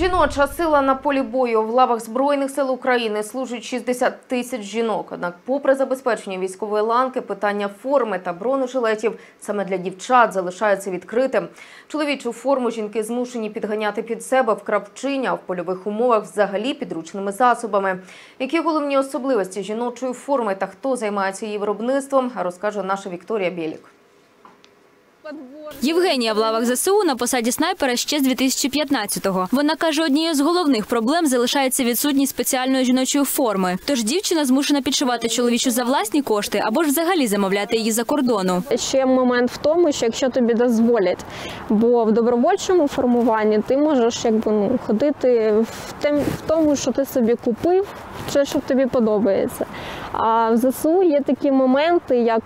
Жіноча сила на полі бою. В лавах Збройних сил України служить 60 тисяч жінок. Однак, попри забезпечення військової ланки, питання форми та бронежилетів саме для дівчат залишається відкритим. Чоловічу форму жінки змушені підганяти під себе в кравчині, а в польових умовах взагалі підручними засобами. Які головні особливості жіночої форми та хто займається її виробництвом, розкаже наша Вікторія Бєлік. Євгенія в лавах ЗСУ на посаді снайпера ще з 2015-го. Вона каже, однією з головних проблем залишається відсутність спеціальної жіночої форми. Тож дівчина змушена підшивати чоловічу за власні кошти або ж взагалі замовляти її за кордону. Ще момент в тому, що якщо тобі дозволять, бо в добровольчому формуванні ти можеш ходити в тому, що ти собі купив, чи що тобі подобається. А в ЗСУ є такі моменти, як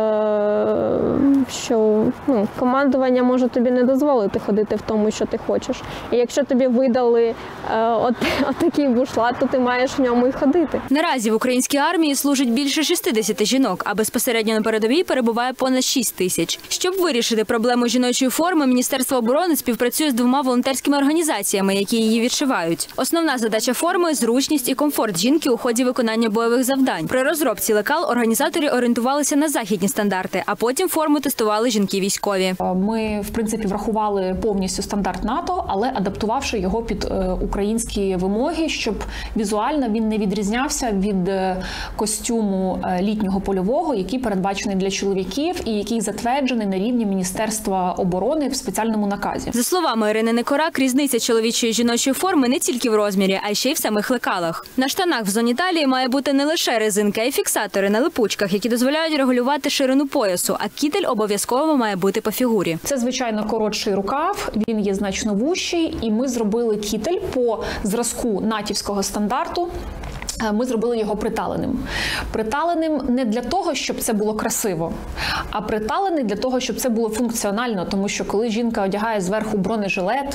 що командування може тобі не дозволити ходити в тому, що ти хочеш. І якщо тобі видали отакий бушлат, то ти маєш в ньому і ходити. Наразі в українській армії служить більше 60 жінок, а безпосередньо на передовій перебуває понад 6 тисяч. Щоб вирішити проблему жіночої форми, Міністерство оборони співпрацює з 2 волонтерськими організаціями, які її відшивають. Основна задача форми – зручність і комфорт жінки у ході виконання бойових завдань. При розробці лекал організаторі орієнтувалися на західні стандарти, а потім форму тестували жінки-військові. Ми, в принципі, врахували повністю стандарт НАТО, але адаптувавши його під українські вимоги, щоб візуально він не відрізнявся від костюму літнього польового, який передбачений для чоловіків і який затверджений на рівні Міністерства оборони в спеціальному наказі. За словами Ірини Некорак, різниця чоловічої і жіночої форми не тільки в розмірі, а й ще й в самих лекалах. На штанах в зоні талії має бути не лише резинка, а й фіксатори на липучках, які дозволяють регулювати ширину поясу, а кітель обов'язково має бути по фігурі. Це, звичайно, коротший рукав, він є значно вужчий, і ми зробили кітель по зразку натівського стандарту. Ми зробили його приталеним. Приталеним не для того, щоб це було красиво, а приталений для того, щоб це було функціонально. Тому що коли жінка одягає зверху бронежилет,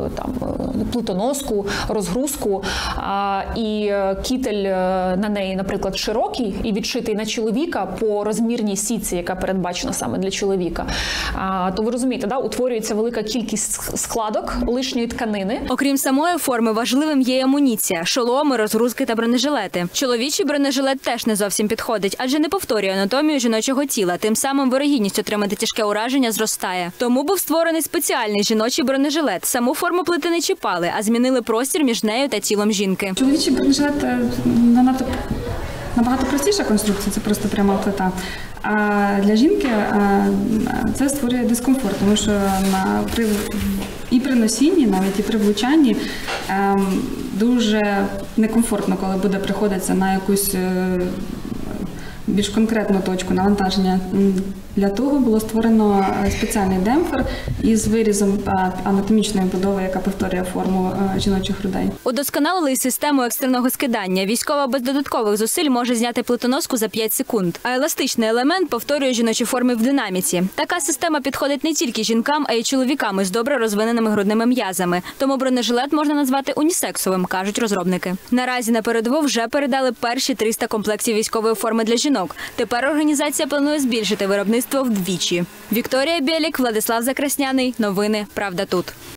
плитоноску, розгрузку, і кітель на неї, наприклад, широкий і відшитий на чоловіка по розмірній сітці, яка передбачена саме для чоловіка, то ви розумієте, утворюється велика кількість складок лишньої тканини. Окрім самої форми, важливим є амуніція – шоломи, розгрузки та бронежилети. Чоловічий бронежилет теж не зовсім підходить, адже не повторює анатомію жіночого тіла. Тим самим вирогідність отримати тяжке ураження зростає. Тому був створений спеціальний жіночий бронежилет. Саму форму плити не чіпали, а змінили простір між нею та тілом жінки. Чоловічий бронежилет набагато простіша конструкція, це просто пряма плита. А для жінки це створює дискомфорт, тому що при носінні, навіть і при влучанні, дуже некомфортно, коли буде приходитися на якусь більш конкретну точку навантаження. Для того було створено спеціальний демпфер із вирізом анатомічної будови, яка повторює форму жіночих грудей. Удосконалили систему екстреного скидання. Військова без додаткових зусиль може зняти плитоноску за 5 секунд. А еластичний елемент повторює жіночі форми в динаміці. Така система підходить не тільки жінкам, а й чоловікам із добре розвиненими грудними м'язами. Тому бронежилет можна назвати унісексовим, кажуть розробники. Наразі на передову вже передали перші 300 комплектів військової форми для жінок. Тепер організація планує збільшити виробництво вдвічі. Вікторія Бєлік, Владислав Закрасняний. Новини «Правда тут».